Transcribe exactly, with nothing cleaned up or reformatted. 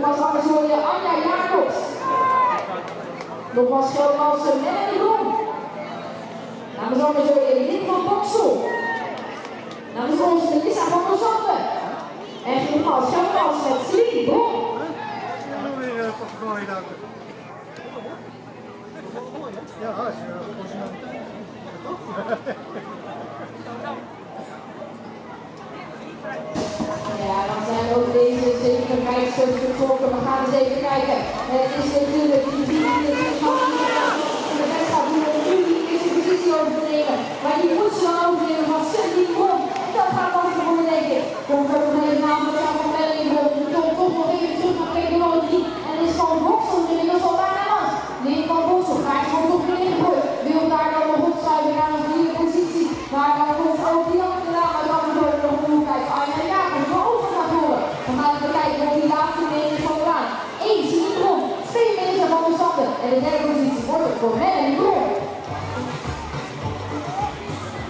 Nederlands anders hoor je Anja Jacobs. Nogmaals Gelderlandse Melanie Blom. Namens anders hoor je Lin van Boksel. Namens ons Melissa van der Zanden. En nogmaals Gelderlands met Celine Blom. Ja, als je originaliteit. Ja, dan zijn ook deze zeven rijsters vertrokken. We gaan eens even kijken. Het is natuurlijk die vierentwintig van de wedstrijd die we nu die eerste positie overnemen. Maar die moet ze dan overnemen van Celine Blom. En dat gaat lastig worden, denk ik. Komt ook nog even aan de van Melanie Blom. Die komt toch nog even terug naar categorie drie. En is van Boksel inmiddels al bijna langs. Lin van Boksel gaat gewoon nog weer ingegooid. Wil daar dan nog opschuiven naar een vierde positie. Maar dan komt ook die andere dame dan nog een hoe kijken. Anja Jacobs wel over naar voren. We gaan even kijken of die laatste meter van de baan. één Celine Blom, twee meter van de Zanden. En de derde positie wordt het voor Melanie Blom.